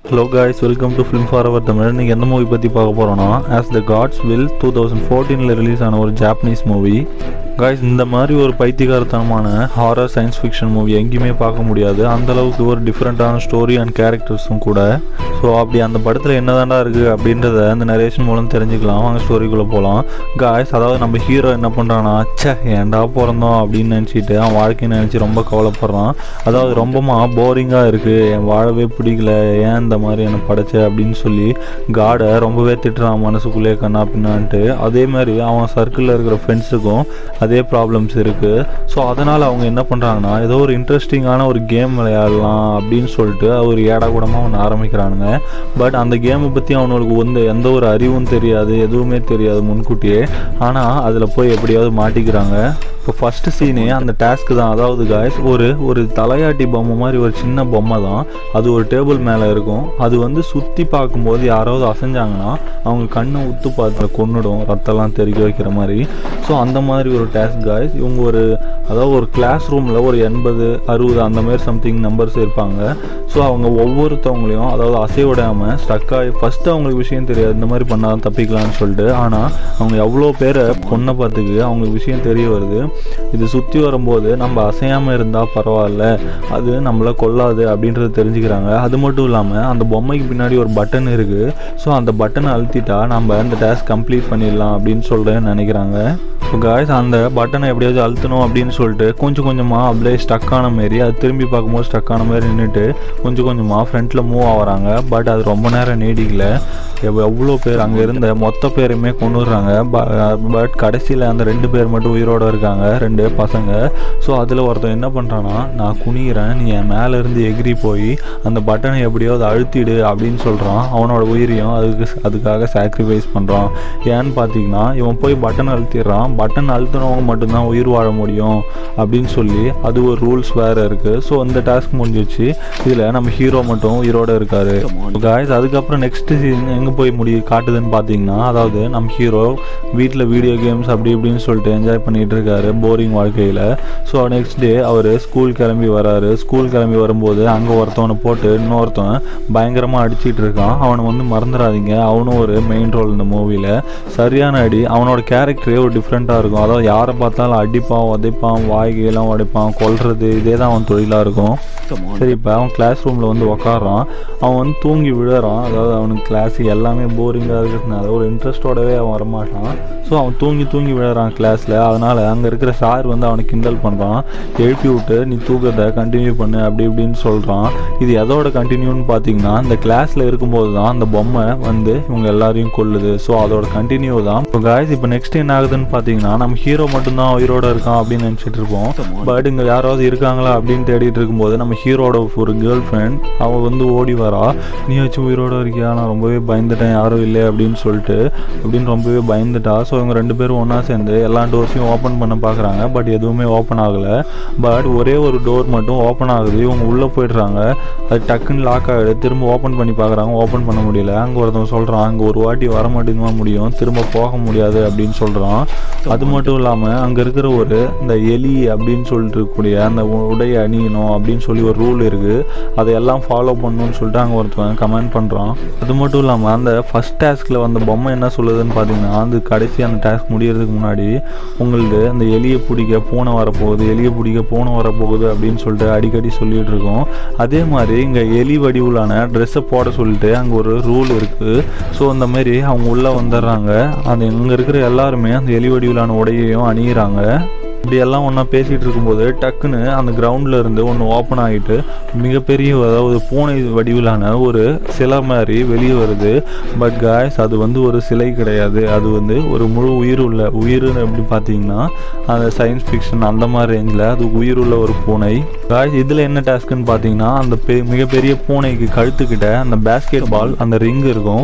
Hello guys, welcome to Film Forever Tamil. இன்னைக்கு எந்த movie பற்றி பார்க்க போகிறோன்னா As the Gods Will 2014 release ஆன ஒரு ஜாப்பனீஸ் மூவி. காய்ஸ், இந்த மாதிரி ஒரு பைத்தியகாரத்தனமான ஹாரர் சயின்ஸ் ஃபிக்ஷன் மூவி எங்கேயுமே பார்க்க முடியாது. அந்தளவுக்கு ஒரு டிஃப்ரெண்ட்டான ஸ்டோரி அண்ட் கேரக்டர்ஸும் கூட. ஸோ அப்படி அந்த படத்தில் என்னதாண்டா இருக்குது அப்படின்றத அந்த நரேஷன் மூலம் தெரிஞ்சுக்கலாம். அவங்க ஸ்டோரிக்குள்ளே போகலாம். காய்ஸ், அதாவது நம்ம ஹீரோ என்ன பண்ணுறான்னா, ஏன்டா பிறந்தோம் அப்படின்னு நினச்சிட்டு அவன் வாழ்க்கையை நினச்சி ரொம்ப கவலைப்படுறான். அதாவது ரொம்பமா போரிங்காக இருக்குது, என் வாழவே பிடிக்கல, ஏன் இந்த மாதிரி என்னை படைச்ச அப்படின்னு சொல்லி காடை ரொம்பவே திட்டுறான் மனசுக்குள்ளே கண்ணா பின்னான்ட்டு. அதே மாதிரி அவன் சர்க்கிளில் இருக்கிற ஃப்ரெண்ட்ஸுக்கும் அதே ப்ராப்ளம்ஸ் இருக்குது. ஸோ அதனால் அவங்க என்ன பண்ணுறாங்கன்னா, ஏதோ ஒரு இன்ட்ரெஸ்டிங்கான ஒரு கேம் விளையாடலாம் அப்படின்னு சொல்லிட்டு ஒரு ஏடாகூடமாக ஒன்று ஆரம்பிக்கிறானுங்க. பட் அந்த கேமை பற்றி அவனுக்கு எந்த ஒரு அறிவும் தெரியாது, எதுவுமே தெரியாது முன்கூட்டியே. ஆனால் அதில் போய் எப்படியாவது மாட்டிக்கிறாங்க. இப்போ ஃபஸ்ட்டு சீனே அந்த டாஸ்க்கு தான். அதாவது காய்ஸ், ஒரு தலையாட்டி பொம்மை மாதிரி ஒரு சின்ன பொம்மை தான். அது ஒரு டேபிள் மேலே இருக்கும். அது சுற்றி பார்க்கும்போது யாராவது அசைஞ்சாங்கன்னா அவங்க கண்ணை உத்து பார்த்து கொன்னுடும், ரத்தம்லாம் தெறிக்க வைக்கிற மாதிரி. ஸோ அந்த மாதிரி ஒரு டாஸ்க் காய்ஸ். இவங்க அதாவது ஒரு கிளாஸ் ரூமில் ஒரு 80, 60 அந்த மாதிரி சம்திங் நம்பர்ஸ் இருப்பாங்க. ஸோ அவங்க ஒவ்வொருத்தவங்களையும் அதாவது அசைவிடாமல் ஸ்டக்காகி ஃபஸ்ட்டு அவங்களுக்கு விஷயம் தெரியாது, இந்த மாதிரி பண்ணால் தப்பிக்கலான்னு சொல்லிட்டு. ஆனால் அவங்க எவ்வளோ பேரை கொன்ன பார்த்துக்கு அவங்களுக்கு விஷயம் தெரிய வருது. இது சுற்றி வரும்போது நம்ம அசையாமல் இருந்தால் பரவாயில்ல, அது நம்மளை கொல்லாது அப்படின்றது தெரிஞ்சுக்கிறாங்க. அது மட்டும் இல்லாமல் அந்த பொம்மைக்கு பின்னாடி ஒரு பட்டன் இருக்குது. ஸோ அந்த பட்டனை அழுத்திட்டா நம்ம அந்த டாஸ்க் கம்ப்ளீட் பண்ணிடலாம் அப்படின்னு சொல்கிறேன்னு நினைக்கிறாங்க. ஸோ காய்ஸ், அந்த பட்டனை எப்படியாவது அழுத்தணும் அப்படின்னு சொல்லிட்டு கொஞ்சம் கொஞ்சமாக அப்படியே ஸ்டக்கான மாரி, அது திரும்பி பார்க்கும்போது ஸ்டக்கான மாதிரி நின்றுட்டு கொஞ்சம் கொஞ்சமாக ஃப்ரண்ட்டில் மூவ் ஆகிறாங்க. பட் அது ரொம்ப நேரம் நீடிக்கல. எவ்வளோ பேர் அங்கே இருந்த மொத்த பேருமே கொண்டுடுறாங்க. பட் கடைசியில் அந்த 2 பேர் மட்டும் உயிரோடு இருக்காங்க, 2 பசங்க. ஸோ அதில் ஒருத்தன் என்ன பண்ணுறான்னா, நான் குனிகிறேன், நீ என் மேலேருந்து எகிரி போய் அந்த பட்டனை எப்படியாவது அழுத்திடு அப்படின்னு சொல்கிறான். அவனோட உயிரையும் அதுக்காக சாக்ரிஃபைஸ் பண்ணுறான். ஏன்னு பார்த்தீங்கன்னா, இவன் போய் பட்டன் அழுத்திடுறான். பட்டன் அழுத்தினவங்க மட்டும்தான் உயிர் வாழ முடியும் அப்படின்னு சொல்லி அது ஒரு ரூல்ஸ் வேறு இருக்குது. ஸோ அந்த டாஸ்க் முடிஞ்சிச்சு. இதில் நம்ம ஹீரோ மட்டும் உயிரோடு இருக்காரு. காய்ஸ், அதுக்கப்புறம் நெக்ஸ்ட் சீன் எங்கே போய் காட்டுதுன்னு பார்த்தீங்கன்னா, அதாவது நம்ம ஹீரோ வீட்டில் வீடியோ கேம்ஸ் அப்படி இப்படின்னு சொல்லிட்டு என்ஜாய் பண்ணிகிட்டு இருக்காரு போரிங் வாழ்க்கையில். ஸோ நெக்ஸ்ட் டே அவர் ஸ்கூல் கிளம்பி வராரு. ஸ்கூல் கிளம்பி வரும்போது அங்கே ஒருத்தவனை போட்டு இன்னொருத்தவன் பயங்கரமாக அடிச்சிட்டு இருக்கான். அவனை மறந்துடாதீங்க, அவனும் ஒரு மெயின் ரோல் இந்த மூவியில். சரியான அடி. அவனோட கேரக்டரே ஒரு டிஃப்ரெண்ட்டாக இருக்கும். அதாவது யாரை பார்த்தாலும் அடிப்பான், உதைப்பான், வாய்கையெல்லாம் உடைப்பான், கொல்றது, இதே தான் அவன் தொழிலாக இருக்கும். சரி, இப்போ அவன் கிளாஸ் ரூமில் உக்காடுறான். அவன் தூங்கி விழுறான். அதாவது அவனுக்கு கிளாஸ் எல்லாமே போரிங்காக இருக்கிறதுனால ஒரு இன்ட்ரெஸ்டோடவே அவன் வரமாட்டான். ஸோ அவன் தூங்கி விழுறான் கிளாஸில். அதனால் அங்கே இருக்கிற சார் அவனை கிண்டல் பண்ணுறான். எழுப்பி விட்டு நீ தூக்கத்தை கண்டினியூ பண்ணு அப்படி இப்படின்னு சொல்கிறான். இது எதோட கண்டினியூன்னு பார்த்தீங்கன்னா, இந்த கிளாஸில் இருக்கும்போது தான் அந்த பொம்மை இவங்க எல்லாரையும் கொல்லுது. ஸோ அதோட கண்டினியூ தான். இப்போ காய்ஸ், இப்போ நெக்ஸ்ட் என்ன ஆகுதுன்னு பார்த்தீங்கன்னா, நம்ம ஹீரோ மட்டும்தான் உயிரோட இருக்கான் அப்படின்னு நினச்சிட்டு இருப்போம். பட் இங்கே யாராவது இருக்காங்களா அப்படின்னு தேடிட்டு இருக்கும்போது நம்ம ஹீரோட ஒரு கேர்ள் ஃப்ரெண்ட் அவள் ஓடி வரா. நீ வச்சு உயிரோட இருக்கியா, நான் ரொம்பவே பயந்துட்டேன், யாரும் இல்லை அப்படின்னு ரொம்பவே பயந்துட்டா. ஸோ இவங்க 2 பேரும் ஒன்றா சேர்ந்து எல்லா டோர்ஸையும் ஓப்பன் பண்ண பார்க்குறாங்க. பட் எதுவுமே ஓப்பன் ஆகலை. பட் ஒரே ஒரு டோர் மட்டும் ஓப்பன் ஆகுது. இவங்க உள்ளே போய்ட்றாங்க. அது டக்குன்னு லாக் ஆகிடுது. திரும்ப ஓப்பன் பண்ணி பார்க்குறாங்க, ஓப்பன் பண்ண முடியல. அங்கே ஒருத்தவங்க சொல்கிறான், அங்கே ஒரு வாட்டி வர மட்டும்தான் முடியும், திரும்ப போக முடியாது அப்படின்னு சொல்கிறான். அது மட்டும் இல்லாமல் அங்கே இருக்கிற இந்த எலி அப்படின்னு சொல்லிட்டு இருக்கக்கூடிய அந்த உடையை அணியணும் அப்படின்னு சொல்லி ஒரு ரூல் இருக்குது. அதையெல்லாம் ஃபாலோ பண்ணணும்னு சொல்லிட்டு அங்கே ஒருத்தவன் கமெண்ட் பண்ணுறான். அது மட்டும் இல்லாமல் அந்த ஃபஸ்ட் டாஸ்கில் வந்த பொம்மை என்ன சொல்லுதுன்னு பார்த்தீங்கன்னா, அது கடைசி அந்த டாஸ்க் முடியறதுக்கு முன்னாடி உங்களுக்கு அந்த எலியை பிடிக்க பூனை வரப்போகுது, எலியை பிடிக்க பூனை வரப்போகுது அப்படின்னு சொல்லிட்டு அடிக்கடி சொல்லிட்டு இருக்கோம். அதே மாதிரி இங்கே எலி வடிவிலான ட்ரெஸ்ஸை போட சொல்லிட்டு அங்கே ஒரு ரூல் இருக்குது. ஸோ அந்த மாதிரி அவங்க உள்ளே வந்துடுறாங்க. அந்த இங்கே இருக்கிற எல்லாருமே அந்த எலி வடிவிலான உடையையும் அணியிறாங்க. இப்படியெல்லாம் ஒன்றா பேசிகிட்டு இருக்கும்போது டக்குன்னு அந்த கிரவுண்டில் இருந்து ஒன்று ஓப்பன் ஆகிட்டு மிகப்பெரிய, அதாவது பூனை வடிவிலான ஒரு சிலை மாதிரி வெளியே வருது. பட் காய்ஸ், அது ஒரு சிலை கிடையாது. அது ஒரு முழு உயிருன்னு எப்படி பார்த்தீங்கன்னா, அந்த சயின்ஸ் ஃபிக்ஷன் அந்த மாதிரி ரேஞ்சில் அது உயிருள்ள ஒரு பூனை. காய்ஸ், இதில் என்ன டாஸ்க்குன்னு பார்த்தீங்கன்னா, அந்த மிகப்பெரிய பூனைக்கு கழுத்துக்கிட்ட அந்த பேஸ்கெட் பால் அந்த ரிங் இருக்கும்.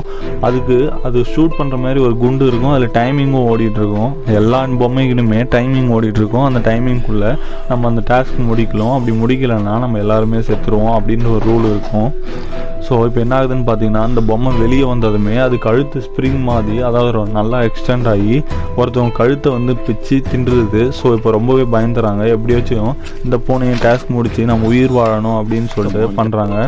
அது ஷூட் பண்ணுற மாதிரி ஒரு குண்டு இருக்கும். அதில் டைமிங்கும் ஓடிட்டுருக்கும். எல்லா பொம்மைக்குமே டைமிங் ஓடிட்டுருக்கும். அந்த டைமிங்குள்ளே நம்ம அந்த டாஸ்க் முடிக்கலாம். அப்படி முடிக்கலைன்னா நம்ம எல்லாருமே செத்துருவோம் அப்படின்ற ஒரு ரூல் இருக்கும். ஸோ இப்போ என்ன ஆகுதுன்னு பார்த்தீங்கன்னா, அந்த பொம்மை வெளியே வந்ததுமே அது கழுத்து ஸ்ப்ரிங் மாதிரி, அதாவது நல்லா எக்ஸ்டெண்ட் ஆகி ஒருத்தவங்க கழுத்தை பிச்சு தின்றுது. ஸோ இப்போ ரொம்பவே பயந்துறாங்க. எப்படியாச்சும் இந்த பூனையை டாஸ்க் முடிச்சு நம்ம உயிர் வாழணும் அப்படின்னு சொல்லிட்டு பண்ணுறாங்க.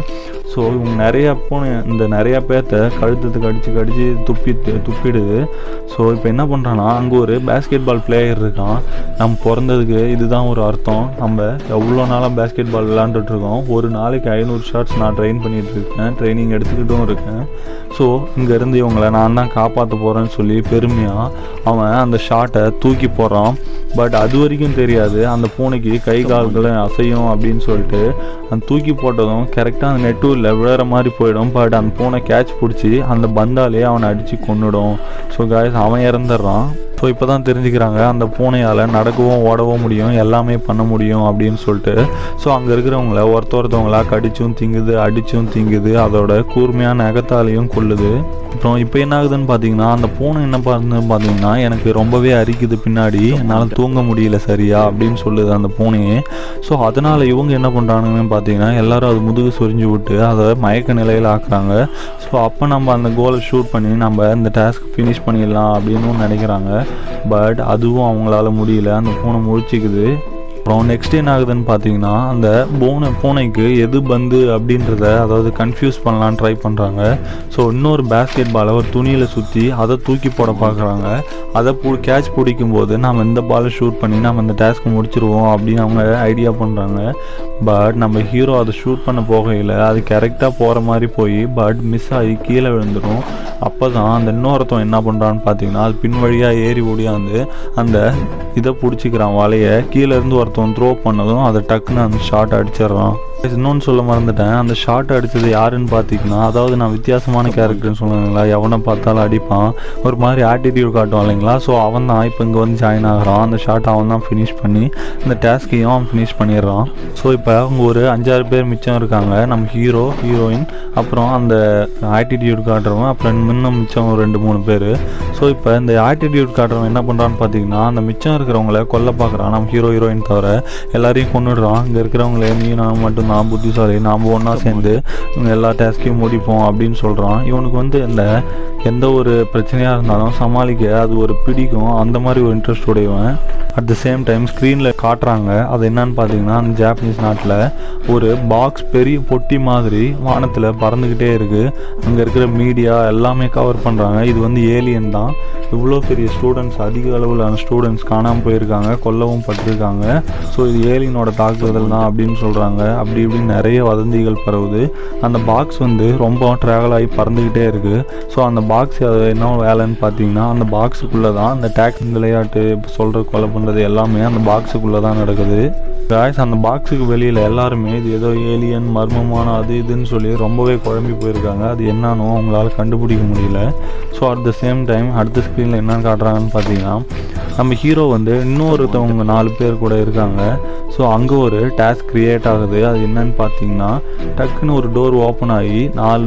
ஸோ இவங்க நிறையா பூனை இந்த நிறையா பேர்த்த கழுத்துக்கு கடிச்சு துப்பிடுது. ஸோ இப்போ என்ன பண்ணுறான்னா அங்கே ஒரு பேஸ்கெட் பால் பிளேயர் இருக்கான். நம்ம பிறந்ததுக்கு இதுதான் ஒரு அர்த்தம். நம்ம எவ்வளோ நாளாக பேஸ்கெட் பால் விளாண்டுட்ருக்கோம். ஒரு நாளைக்கு 500 ஷாட்ஸ் நான் ட்ரெயின் பண்ணிகிட்டு இருக்கேன், ட்ரைனிங் எடுத்துக்கிட்டும் இருக்கேன். ஸோ இங்கேருந்து இவங்களை நான் தான் காப்பாற்ற போகிறேன்னு சொல்லி பெருமையாக அவன் அந்த ஷாட்டை தூக்கி போடுறான். பட் அது வரைக்கும் தெரியாது அந்த பூனைக்கு கை கால்களை அசையும் அப்படின்னு சொல்லிட்டு அந்த தூக்கி போட்டதும் கரெக்டாக அந்த நெட்டூரில் விழுற மாதிரி போயிடும். பட் அந்த பூனை கேட்ச் பிடிச்சி அந்த பந்தாலே அவனை அடித்து கொன்னுடும். ஸோ காய்ஸ் அவன் இறந்துடுறான். ஸோ இப்போ தான் தெரிஞ்சுக்கிறாங்க அந்த பூனையால் நடக்கவும் ஓடவும் முடியும், எல்லாமே பண்ண முடியும் அப்படின்னு சொல்லிட்டு. ஸோ அங்கே இருக்கிறவங்கள ஒருத்தவங்களா கடிச்சும் திங்குது, அடிச்சும் திங்குது, அதோட கூர்மையான நகத்தாலையும் கொள்ளுது. அப்புறம் இப்போ என்ன ஆகுதுன்னு பார்த்தீங்கன்னா அந்த பூனை என்ன பண்ணுதுன்னு பார்த்தீங்கன்னா எனக்கு ரொம்பவே அரிக்குது பின்னாடி, என்னால் தூங்க முடியல சரியா அப்படின்னு சொல்லுது அந்த பூனையே. ஸோ அதனால் இவங்க என்ன பண்ணுறாங்கன்னு பார்த்தீங்கன்னா எல்லாரும் அது முதுகு சொரிஞ்சு விட்டு அதை மயக்க நிலையில் ஆக்குறாங்க. ஸோ அப்போ நம்ம அந்த கோலை ஷூட் பண்ணி நம்ம இந்த டாஸ்க் ஃபினிஷ் பண்ணிடலாம் அப்படின்னு நினைக்கிறாங்க. பட் அதுவும் அவங்களால முடியல, அந்த பூனை முழிச்சிக்குது. அப்புறம் நெக்ஸ்ட் என்ன ஆகுதுன்னு பார்த்தீங்கன்னா அந்த பூனைக்கு எது பந்து அப்படின்றத அதாவது கன்ஃபியூஸ் பண்ணலான்னு ட்ரை பண்ணுறாங்க. ஸோ இன்னொரு பேஸ்கெட் பாலை ஒரு துணியில் சுற்றி அதை தூக்கி போட பார்க்குறாங்க. அதை கேட்ச் பிடிக்கும்போது நம்ம இந்த பாலை ஷூட் பண்ணி நம்ம இந்த டாஸ்க்கு முடிச்சிருவோம் அப்படின்னு அவங்க ஐடியா பண்ணுறாங்க. பட் நம்ம ஹீரோ அதை ஷூட் பண்ண போகையில் அது கரெக்டாக போகிற மாதிரி போய் பட் மிஸ் ஆகி கீழே விழுந்துடும். அப்போ தான் அந்த இன்னொருத்தன் என்ன பண்ணுறான்னு பார்த்தீங்கன்னா அது பின் வழியாக ஏறி ஓடியாந்து அந்த இதை பிடிச்சிக்கிறான் வலையை. கீழேருந்து ஒருத்தன் த்ரோ பண்ணதும் அதை டக்குன்னு அந்த ஷாட் அடிச்சிடறான். இன்னொன்று சொல்ல மறந்துட்டேன், அந்த ஷாட் அடித்தது யாருன்னு பார்த்தீங்கன்னா அதாவது நான் வித்தியாசமான கேரக்டர்னு சொல்லுவாங்களா, எவனை பார்த்தாலும் அடிப்பான், ஒரு மாதிரி ஆட்டிடியூட் காட்டுவான் இல்லைங்களா. ஸோ அவன் தான் இப்போ இங்கே வந்து ஜாயின் ஆகிறான். அந்த ஷாட் அவன் தான் ஃபினிஷ் பண்ணி இந்த டாஸ்கையும் அவன் ஃபினிஷ் பண்ணிடுறான். ஸோ இப்போ அவங்க ஒரு 5-6 பேர் மிச்சம் இருக்காங்க. நம்ம ஹீரோ, ஹீரோயின், அப்புறம் அந்த ஆட்டிடியூட் காட்டுறவன், அப்புறம் இன்னும் மிச்சம் ஒரு 2-3 பேர். ஸோ இப்போ இந்த ஆட்டிடியூட் காட்டுறவன் என்ன பண்ணுறான்னு பார்த்தீங்கன்னா அந்த மிச்சம் இருக்கிறவங்கள கொல்ல பார்க்குறான். நம்ம ஹீரோ ஹீரோயின் தவிர எல்லாரையும் கொண்டுடுறான். இங்கே இருக்கிறவங்களே நீ நான் மட்டும் நான் புத்திசாலி, நாம் ஒன்றா சேர்ந்து எல்லா டாஸ்கையும் முடிப்போம் அப்படின்னு சொல்கிறான். இவனுக்கு வந்து எந்த ஒரு பிரச்சனையாக இருந்தாலும் சமாளிக்க அது ஒரு பிடிக்கும், அந்த மாதிரி ஒரு இன்ட்ரெஸ்ட் உடையவன். அட் த சேம் டைம் ஸ்க்ரீனில் காட்டுறாங்க அது என்னன்னு பார்த்தீங்கன்னா அந்த ஜாப்பனீஸ் நாட்டில் ஒரு பாக்ஸ் பெரிய பொட்டி மாதிரி வானத்தில் பறந்துக்கிட்டே இருக்குது. அங்கே இருக்கிற மீடியா எல்லாமே கவர் பண்ணுறாங்க. இது வந்து ஏலியன் தான். இவ்வளோ பெரிய ஸ்டூடெண்ட்ஸ், அதிக அளவிலான ஸ்டூடெண்ட்ஸ் காணாமல் போயிருக்காங்க, கொல்லவும் பட்டிருக்காங்க. ஸோ இது ஏலியனோட தாக்குதல் தான் அப்படின்னு சொல்கிறாங்க. அப்படி இப்படின்னு நிறைய வதந்திகள் பரவுது. அந்த பாக்ஸ் வந்து ரொம்ப ட்ராவல் ஆகி பறந்துக்கிட்டே இருக்குது. ஸோ அந்த பாக்ஸ் என்ன வேலைன்னு பார்த்தீங்கன்னா அந்த பாக்ஸுக்குள்ளே தான் அந்த டேக்ஸ் விளையாட்டு சொல்கிற கொலை பண்ணுறது எல்லாமே அந்த பாக்ஸுக்குள்ளே தான் நடக்குது. காய்ஸ் அந்த பாக்ஸுக்கு வெளியில் எல்லாருமே இது ஏதோ ஏலியன் மர்மமான அது இதுன்னு சொல்லி ரொம்பவே குழம்பி போயிருக்காங்க. அது என்னன்னு அவங்களால கண்டுபிடிக்க முடியல. So at the same time அடுத்த ஸ்க்ரீனில் என்னென்னு காட்டுறாங்கன்னு பார்த்தீங்கன்னா நம்ம ஹீரோ வந்து இன்னொருத்தவங்க 4 பேர் கூட இருக்காங்க. ஸோ அங்கே ஒரு டாஸ்க் க்ரியேட் ஆகுது. அது என்னன்னு பார்த்தீங்கன்னா டக்குன்னு ஒரு டோர் ஓப்பன் ஆகி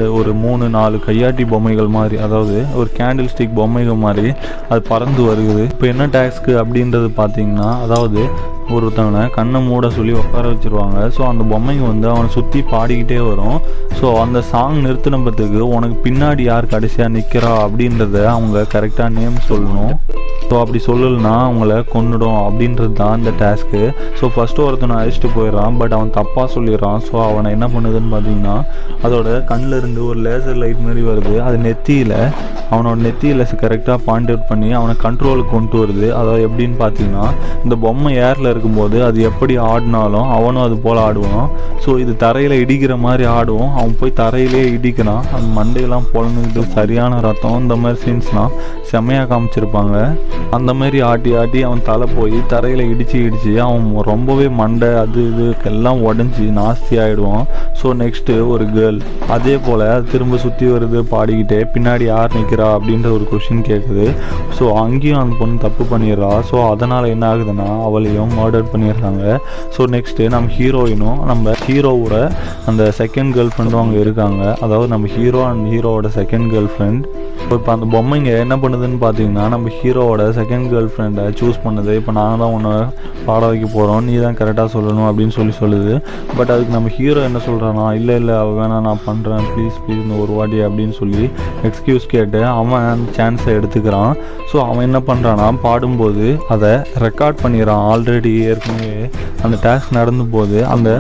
3-4 கையாட்டி பொம்மைகள் மாதிரி, அதாவது ஒரு கேண்டில் ஸ்டிக் பொம்மைகள் மாதிரி அது பறந்து வருகுது. இப்போ என்ன டாஸ்க்கு அப்படின்றது பார்த்தீங்கன்னா அதாவது ஒருத்தவனை கண்ணை மூட சொல்லி உட்கார வச்சுருவாங்க. ஸோ அந்த பொம்மைங்க வந்து அவனை சுற்றி பாடிக்கிட்டே வரும். ஸோ அந்த சாங் நிறுத்தினப்பத்துக்கு உனக்கு பின்னாடி யார் கடைசியாக நிற்கிறா அப்படின்றத அவங்க கரெக்டாக நேம் சொல்லணும். ஸோ அப்படி சொல்லலைன்னா அவங்கள கொன்னுடும் அப்படின்றது தான் இந்த டாஸ்க்கு. ஸோ ஃபஸ்ட்டு ஒருத்தனை அழைச்சிட்டு போயிடறான். பட் அவன் தப்பாக சொல்லிடுறான். ஸோ அவனை என்ன பண்ணுதுன்னு பார்த்தீங்கன்னா அதோட கண்ணில் இருந்து ஒரு லேசர் லைட் மாதிரி வருது. அது அவனோட நெத்தியில் கரெக்டாக பாயிண்ட் அவுட் பண்ணி அவனை கண்ட்ரோலுக்கு கொண்டு வருது. அதாவது எப்படின்னு பார்த்தீங்கன்னா இந்த பொம்மை ஏரில் இருக்கும்போது அது எப்படி ஆடினாலும் அவனும் அது போல் ஆடுவான். ஸோ இது தரையில் இடிக்கிற மாதிரி ஆடுவோம். அவன் போய் தரையிலே இடிக்கிறான். அந்த மண்டையெல்லாம் பொழந்துக்கிட்டு சரியான ரத்தம், இந்த மாதிரி சீன்ஸ்லாம் செம்மையாக காமிச்சிருப்பாங்க. அந்த மாதிரி ஆட்டி ஆட்டி அவன் தலை போய் தரையில் இடித்து அவன் ரொம்பவே மண்டை அது இது எல்லாம் உடஞ்சி நாஸ்தி ஆகிடுவான். ஸோ நெக்ஸ்ட்டு ஒரு கேர்ள் அதே போல் திரும்ப சுற்றி வருது பாடிக்கிட்டே, பின்னாடி யார் நிற்கிறா அப்படின்ற ஒரு கொஷின் கேட்குது. ஸோ அங்கேயும் அந்த பொண்ணு தப்பு பண்ணிடுறா. ஸோ அதனால் என்ன ஆகுதுன்னா அவளையும் மர்டர் பண்ணிடுறாங்க. ஸோ நெக்ஸ்ட்டு நம்ம ஹீரோயினும் நம்ம ஹீரோவோட அந்த செகண்ட் கேர்ள் ஃப்ரெண்டும் அங்கே இருக்காங்க. அதாவது நம்ம ஹீரோ அண்ட் ஹீரோவோட செகண்ட் கேர்ள் ஃப்ரெண்ட். இப்போ அந்த பொம்மைங்க என்ன பண்ணுதுன்னு பார்த்தீங்கன்னா நம்ம ஹீரோவோட செகண்ட் கேர்ள் ஃப்ரெண்டை சூஸ் பண்ணுது. இப்போ நாங்கள் தான் உன்னை பாட வைக்க போகிறோம், நீ தான் கரெக்டாக சொல்லணும் அப்படின்னு சொல்லுது. பட் அதுக்கு நம்ம ஹீரோ என்ன சொல்கிறான்னா இல்லை வேணாம் நான் பண்ணுறேன் ப்ளீஸ் இந்த ஒரு வாட்டி அப்படின்னு சொல்லி எக்ஸ்கியூஸ் கேட்டு அவன் அந்த சான்ஸை எடுத்துக்கிறான். ஸோ அவன் என்ன பண்ணுறான்னா பாடும்போது அதை ரெக்கார்ட் பண்ணிடுறான். ஆல்ரெடி ஏற்கனவே அந்த டாஸ்க் நடந்த போது அந்த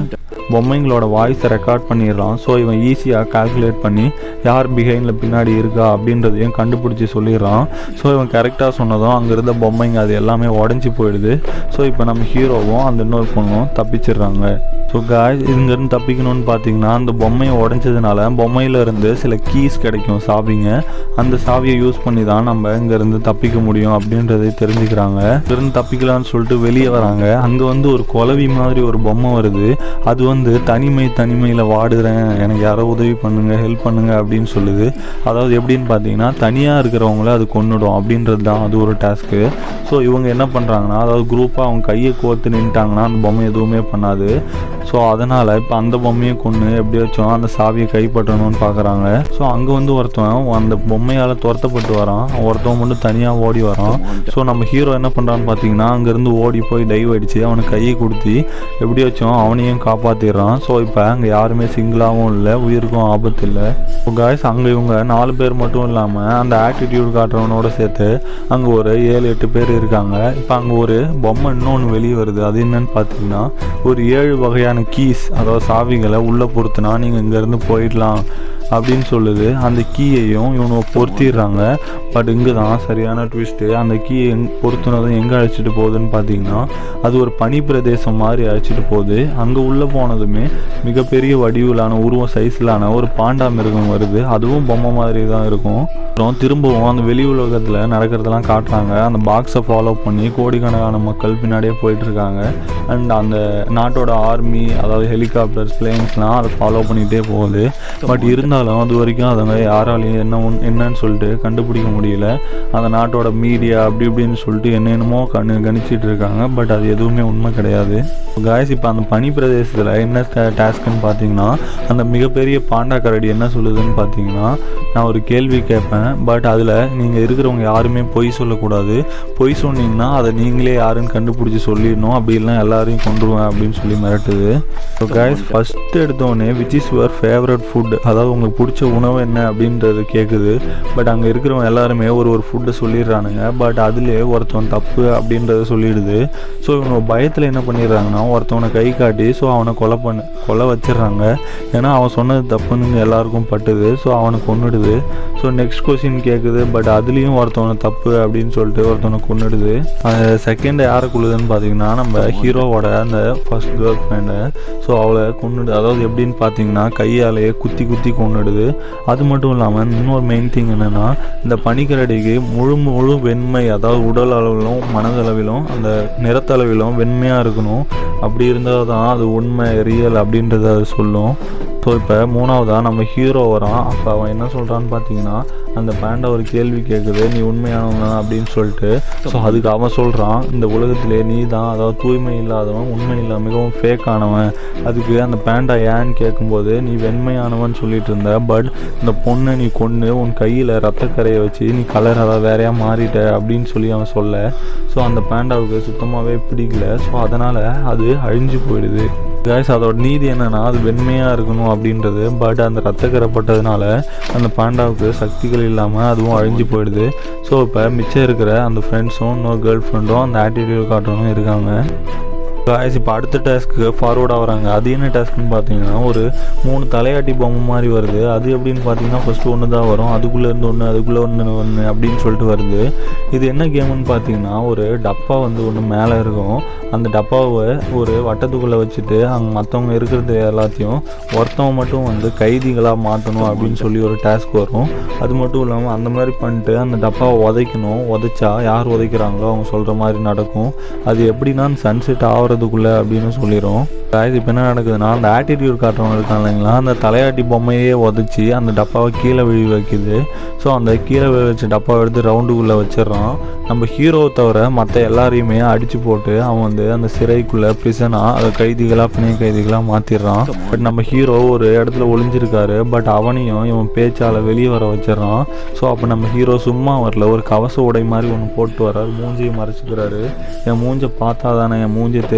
பொம்மைங்களோட வாய்ஸை ரெக்கார்ட் பண்ணிடுறான். ஸோ இவன் ஈஸியாக கால்குலேட் பண்ணி யார் பிஹைண்டில் பின்னாடி இருக்கா அப்படின்றதையும் கண்டுபிடிச்சி சொல்லிடுறான். ஸோ இவன் கரெக்டாக சொன்னதும் அங்கே இருந்த பொம்மைங்க அது எல்லாமே உடஞ்சி போயிடுது. ஸோ இப்போ நம்ம ஹீரோவும் அந்த இன்னொரு பொண்ணும் தப்பிச்சிடுறாங்க. ஸோ காய்ஸ் இங்கேருந்து தப்பிக்கணும்னு பார்த்தீங்கன்னா அந்த பொம்மையை உடஞ்சதுனால பொம்மையிலேருந்து சில கீஸ் கிடைக்கும், சாவிங்க. அந்த சாவியை யூஸ் பண்ணி தான் நம்ம இங்கேருந்து தப்பிக்க முடியும் அப்படின்றதை தெரிஞ்சுக்கிறாங்க. இங்கேருந்து தப்பிக்கலான்னு சொல்லிட்டு வெளியே வராங்க. அங்கே ஒரு குலவி மாதிரி ஒரு பொம்மை வருது. அது தனிமையில் வாடுறேன், எனக்கு யாரோ உதவி பண்ணுங்க, ஹெல்ப் பண்ணுங்க அப்படின்னு சொல்லுது. அதாவது எப்படின்னு பார்த்தீங்கன்னா தனியாக இருக்கிறவங்கள அது கொன்னுடும் அப்படின்றது தான் அது ஒரு டாஸ்க்கு. ஸோ இவங்க என்ன பண்ணுறாங்கன்னா, அதாவது குரூப்பாக அவங்க கையை கோர்த்து நின்ட்டாங்கன்னா அந்த பொம்மை எதுவுமே பண்ணாது. ஸோ அதனால் இப்போ அந்த பொம்மையை கொன்று எப்படியாச்சும் அந்த சாவியை கைப்பற்றணும்னு பார்க்குறாங்க. ஸோ அங்கே ஒருத்தன் அந்த பொம்மையால் துரத்தப்பட்டு வரான். ஒருத்தவன் மட்டும் தனியாக ஓடி வரான். ஸோ நம்ம ஹீரோ என்ன பண்ணுறான்னு பார்த்தீங்கன்னா அங்கேருந்து ஓடி போய் டைவ் அடித்து அவனுக்கு கையை கொடுத்து எப்படியாச்சும் அவனையும் காப்பாற்றிடுறான். ஸோ இப்போ அங்கே யாருமே சிங்கிளாகவும் இல்லை, உயிருக்கும் ஆபத்து இல்லை. ஸோ காய்ஸ் அங்கே இவங்க 4 பேர் மட்டும் இல்லாமல் அந்த ஆட்டிடியூட் காட்டுறவனோட சேர்த்து அங்கே ஒரு 7-8 பேர் இருக்காங்க. இப்போ அங்கே ஒரு பொம்மை இன்னொன்று வெளியே வருது. அது என்னன்னு பார்த்தீங்கன்னா ஒரு 7 வகையான கீஸ், அதாவது சாவிகளை உள்ளே பொறுத்துனா நீங்கள் இங்கேருந்து போயிடலாம் அப்படின்னு சொல்லுது. அந்த கீயையும் இவனை பொருத்திடுறாங்க. பட் இங்கே தான் சரியான ட்விஸ்ட்டு. அந்த கீயை பொருத்துனதும் எங்கே அழைச்சிட்டு போகுதுன்னு பார்த்தீங்கன்னா அது ஒரு பனி பிரதேசம் மாதிரி அழைச்சிட்டு போகுது. அங்கே உள்ளே போனதுமே மிகப்பெரிய வடிவிலான உருவம் சைஸ்லான ஒரு பாண்டா மிருகம் வருது. அதுவும் பொம்மை மாதிரி தான் இருக்கும். அப்புறம் திரும்பவும் அந்த வெளி உலகத்தில் நடக்கிறதெல்லாம் காட்டுறாங்க. அந்த பாக்ஸை ஃபாலோ பண்ணி கோடிக்கணக்கான மக்கள் பின்னாடியே போயிட்டுருக்காங்க. அண்ட் அந்த நாட்டோட ஆர்மி, அதாவது ஹெலிகாப்டர்ஸ், பிளேன்ஸ்லாம் அதை ஃபாலோ பண்ணிகிட்டே போகுது. பட் இருந்தாலும் அது வரைக்கும் அதங்க யாராலையும் என்னன்னு சொல்லிட்டு கண்டுபிடிக்க முடியல. அந்த நாட்டோட மீடியா அப்படி இப்படின்னு சொல்லிட்டு என்னென்னமோ கணிச்சிட்டு இருக்காங்க. பட் அது எதுவுமே உண்மை கிடையாது. காய்ஸ் இப்போ அந்த பனி பிரதேசத்தில் என்ன டாஸ்க்குன்னு பார்த்தீங்கன்னா அந்த மிகப்பெரிய பாண்டா கரடி என்ன சொல்லுதுன்னு பார்த்தீங்கன்னா, நான் ஒரு கேள்வி கேட்பேன், பட் அதில் நீங்கள் இருக்கிறவங்க யாருமே பொய் சொல்லக்கூடாது. பொய் சொன்னீங்கன்னா அதை நீங்களே யாருன்னு கண்டுபிடிச்சி சொல்லிடணும், அப்படி இல்லைனா எல்லாரையும் கொண்டுருவேன் அப்படின்னு சொல்லி மிரட்டுது. ஸோ காய்ஸ் ஃபஸ்ட்டு எடுத்தோடனே which is your favourite food, அதாவது உங்களுக்கு பிடிச்ச உணவு என்ன அப்படின்றது கேட்குது. பட் அங்கே இருக்கிறவங்க எல்லாருமே ஒரு ஃபுட்டை சொல்லிடுறானுங்க. பட் அதுலேயே ஒருத்தவன் தப்பு அப்படின்றத சொல்லிடுது. ஸோ இவங்க பயத்தில் என்ன பண்ணிடுறாங்கன்னா ஒருத்தவனை கை காட்டி ஸோ அவனை கொலை வச்சிடுறாங்க. ஏன்னா அவன் சொன்னது தப்புன்னு எல்லாருக்கும் பட்டுது. ஸோ அவனை கொன்னுடுது. ஸோ நெக்ஸ்ட் கொஸ்டின் கேட்குது. பட் அதுலேயும் ஒருத்தவனை தப்பு அப்படின்னு சொல்லிட்டு ஒருத்தவனை கொன்னுடுது. செகண்ட் யாரை கொள்ளுதுன்னு பார்த்தீங்கன்னா நம்ம ஹீரோவோட அந்த ஃபர்ஸ்ட் கேர்ள் ஃப்ரெண்டு. ஸோ அவளை கொன்னுடு, அதாவது எப்படின்னு பார்த்தீங்கன்னா கையாலேயே குத்தி கொன்னுடுது. அது மட்டும் இல்லாமல் இன்னொரு மெயின் திங் என்னென்னா இந்த பனிக்கரடிக்கு முழு வெண்மை, அதாவது உடல் அளவிலும் மனதளவிலும் அந்த நிறத்தளவிலும் வெண்மையாக இருக்கணும். அப்படி இருந்தால் தான் அது உண்மை, ரியல் அப்படின்றத அது சொல்லும். ஸோ இப்போ மூணாவதாக நம்ம ஹீரோ வரான். அப்போ அவன் என்ன சொல்கிறான்னு பார்த்தீங்கன்னா அந்த பேண்டா ஒரு கேள்வி கேட்குது, நீ உண்மையானவங்க அப்படின்னு சொல்லிட்டு. ஸோ அதுக்கு அவன் சொல்கிறான், இந்த உலகத்திலே நீ தான், அதாவது தூய்மை இல்லாதவன், உண்மை இல்லை, மிகவும் ஃபேக் ஆனவன். அதுக்கு அந்த பேண்டா ஏன்னு கேட்கும்போது நீ வெண்மையானவன் சொல்லிட்டு இருந்த, பட் இந்த பொண்ணை நீ கொன்று உன் கையில் ரத்தக்கரையை வச்சு நீ கலர் அதாவது வேறையாக மாறிட்ட அப்படின்னு சொல்லி அவன் சொல்ல. ஸோ அந்த பேண்டாவுக்கு சுத்தமாகவே பிடிக்கல. ஸோ அதனால் அது அழிஞ்சு போயிடுது. காய்ஸ் அதோட நீதி என்னன்னா அது வெண்மையாக இருக்கணும் அப்படின்றது. பட் அந்த ரத்தக்கரைப்பட்டதுனால அந்த பாண்டாவுக்கு சக்திகள் இல்லாமல் அதுவும் அழிஞ்சு போயிடுது. ஸோ இப்போ மிச்சம் இருக்கிற அந்த ஃப்ரெண்ட்ஸும் இன்னொரு கேர்ள் ஃப்ரெண்டும் அந்த ஆட்டிடியூட் காட்டணும் இருக்காங்க. காய்ஸ் இப்போ அடுத்த டாஸ்க்கு ஃபார்வர்டாக வராங்க. அது என்ன டாஸ்க்குன்னு பார்த்தீங்கன்னா ஒரு 3 தலையாட்டி பொம்மை மாதிரி வருது. அது எப்படின்னு பார்த்தீங்கன்னா ஃபஸ்ட்டு ஒன்று தான் வரும், அதுக்குள்ளே இருந்து ஒன்று, அதுக்குள்ளே ஒன்று அப்படின்னு சொல்லிட்டு வருது. இது என்ன கேமுன்னு பார்த்தீங்கன்னா ஒரு டப்பா ஒன்று மேலே இருக்கும். அந்த டப்பாவை ஒரு வட்டத்துக்குள்ளே வச்சுட்டு அங்கே மற்றவங்க இருக்கிறது எல்லாத்தையும் ஒருத்தவங்க மட்டும் கைதிகளாக மாற்றணும் அப்படின்னு சொல்லி ஒரு டாஸ்க் வரும். அது மட்டும் இல்லாமல் அந்த மாதிரி பண்ணிட்டு அந்த டப்பாவை உதைக்கணும். உதைச்சா யார் உதைக்கிறாங்களோ அவங்க சொல்கிற மாதிரி நடக்கும். அது எப்படின்னா சன்செட் ஆகிறதுக்குள்ளே அப்படின்னு சொல்லிடும். இப்போ என்ன நடக்குதுன்னா அந்த ஆட்டிடியூட் காட்டுறவங்க இருக்காங்க இல்லைங்களா, அந்த தலையாட்டி பொம்மையே உதச்சி அந்த டப்பாவை கீழே விழி வைக்குது. ஸோ அந்த கீழே விழி வச்ச டப்பாவை எடுத்து ரவுண்டுக்குள்ளே வச்சிடறான். நம்ம ஹீரோவை தவிர மற்ற எல்லாரையுமே அடித்து போட்டு அவன் அந்த சிறைக்குள்ளே ப்ரிசனாக அதை பிணை கைதிகளாக மாற்றிடுறான். பட் நம்ம ஹீரோ ஒரு இடத்துல ஒளிஞ்சிருக்காரு. பட் அவனையும் இவன் பேச்சால் வெளியே வர வச்சிடறான். ஸோ அப்போ நம்ம ஹீரோ சும்மா வரல, ஒரு கவச உடை மாதிரி ஒன்று போட்டு வர்றாரு, மூஞ்சியை மறைச்சிக்கிறாரு. என் மூஞ்சை பார்த்தா தானே என் மூஞ்சியை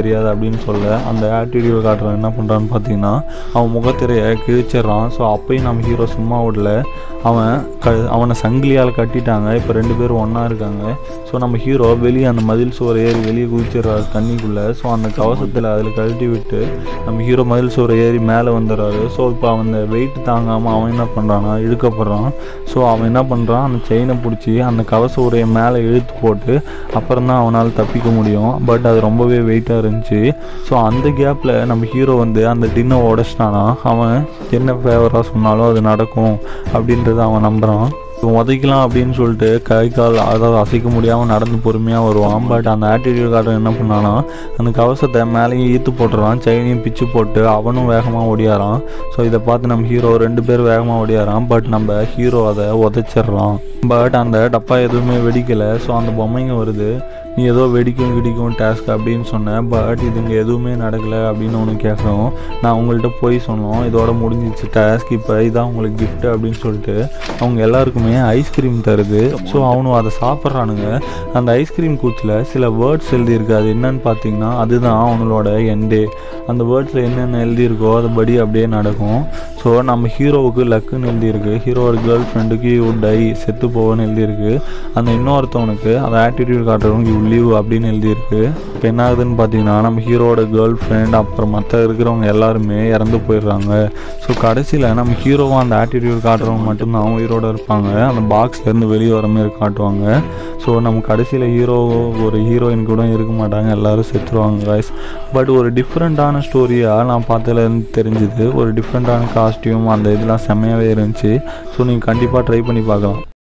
தெரியாது அப்படின்னு சொல்ல அந்த ஆட்டிடியூட் காட்டுறவன் என்ன பண்ணுறான்னு பார்த்தீங்கன்னா அவன் முகத்திரையை கிழிச்சிட்றான். ஸோ அப்பயும் நம்ம ஹீரோ சும்மா விடல, அவனை சங்கிலியால் கட்டிட்டாங்க. இப்போ 2 பேரும் ஒன்றா இருக்காங்க. ஸோ நம்ம ஹீரோ வெளியே அந்த மதில் சுவர் ஏறி வெளியே குதிச்சிடுறாரு தண்ணிக்குள்ளே. ஸோ அந்த கவசத்தில் அதில் கழட்டி விட்டு நம்ம ஹீரோ மதில் சுவர் ஏறி மேலே வந்துடுறாரு. ஸோ இப்போ அவன் வெயிட் தாங்காமல் அவன் என்ன பண்ணுறான்னா இழுக்கப்படுறான். ஸோ அவன் என்ன பண்ணுறான், அந்த செயினை பிடிச்சி அந்த கவச உரையை மேலே இழுத்து போட்டு அப்புறம் தான் அவனால் தப்பிக்க முடியும். பட் அது ரொம்பவே வெயிட்டாக இருந்துச்சு. ஸோ அந்த கேப்பில் நம்ம ஹீரோ அந்த டின்னை உடச்சிட்டானா அவன் என்ன ஃபேவராக சொன்னாலும் அது நடக்கும் அப்படின்றத அவன் நம்புகிறான். உதைக்கலாம் அப்படின்னு சொல்லிட்டு கை கால் அதாவது அசைக்க முடியாமல் நடந்து பொறுமையாக வருவான். பட் அந்த ஆட்டிடியூட் கார்டன் என்ன பண்ணானா அந்த கவசத்தை மேலேயும் ஈத்து போட்டுறான், செயினையும் பிச்சு போட்டு அவனும் வேகமாக ஓடியாரான். ஸோ இதை பார்த்து நம்ம ஹீரோ 2 பேர் வேகமாக ஓடியாரான். பட் நம்ம ஹீரோ அதை உதைச்சிட்றான். பட் அந்த டப்பா எதுவுமே வெடிக்கலை. ஸோ அந்த பொம்மைங்க வருது, நீ ஏதோ வெடிக்கும் டாஸ்க் அப்படின்னு சொன்னேன், பட் இதுங்க எதுவுமே நடக்கலை அப்படின்னு ஒன்று கேட்குறோம். நான் உங்கள்கிட்ட போய் சொன்னோம், இதோட முடிஞ்சிச்சு டாஸ்க், இப்போ இதான் உங்களுக்கு கிஃப்ட் அப்படின்னு சொல்லிட்டு அவங்க எல்லாருக்குமே ஐஸ்கிரீம் தருது. ஸோ அவனும் அதை சாப்பிட்றானுங்க. அந்த ஐஸ்கிரீம் கூச்சில் சில வேர்ட்ஸ் எழுதியிருக்கு. அது என்னன்னு பார்த்தீங்கன்னா அதுதான் அவங்களோட எண்டே. அந்த வேர்ட்ஸில் என்னென்ன எழுதியிருக்கோ அதுபடி அப்படியே நடக்கும். ஸோ நம்ம ஹீரோவுக்கு லக்குன்னு எழுதியிருக்கு, ஹீரோவோட கேர்ள் ஃப்ரெண்டுக்கு யூ டை செத்து போவேன்னு எழுதியிருக்கு. அந்த இன்னொருத்தவனுக்கு அந்த ஆட்டிடியூட் காட்டுறவங்க லீவ் அப்படின்னு எழுதியிருக்கு. இப்போ என்ன ஆகுதுன்னு பார்த்தீங்கன்னா நம்ம ஹீரோட கேர்ள் ஃப்ரெண்ட் அப்புறம் மற்ற இருக்கிறவங்க எல்லாருமே இறந்து போயிடுறாங்க. ஸோ கடைசியில் நம்ம ஹீரோவும் அந்த ஆட்டிடியூட் காட்டுறவங்க மட்டும்தான் உயிரோடு இருப்பாங்க. அந்த பாக்ஸ்லேருந்து வெளியே வர மாதிரி காட்டுவாங்க. ஸோ நம்ம கடைசியில் ஒரு ஹீரோயின் கூட இருக்க மாட்டாங்க, எல்லோரும் செத்துருவாங்க காய்ஸ். பட் ஒரு டிஃப்ரெண்ட்டான ஸ்டோரியாக நான் பார்த்ததுலேருந்து தெரிஞ்சுது. ஒரு டிஃப்ரெண்ட்டான காஸ்டியூம் அந்த இதெல்லாம் செம்மையாகவே இருந்துச்சு. ஸோ நீங்கள் கண்டிப்பாக ட்ரை பண்ணி பார்க்கலாம்.